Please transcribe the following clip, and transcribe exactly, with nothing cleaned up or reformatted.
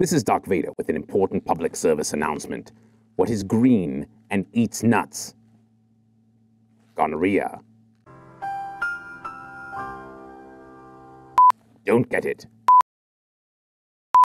This is Doc Vader with an important public service announcement. What is green and eats nuts? Gonorrhea. Don't get it.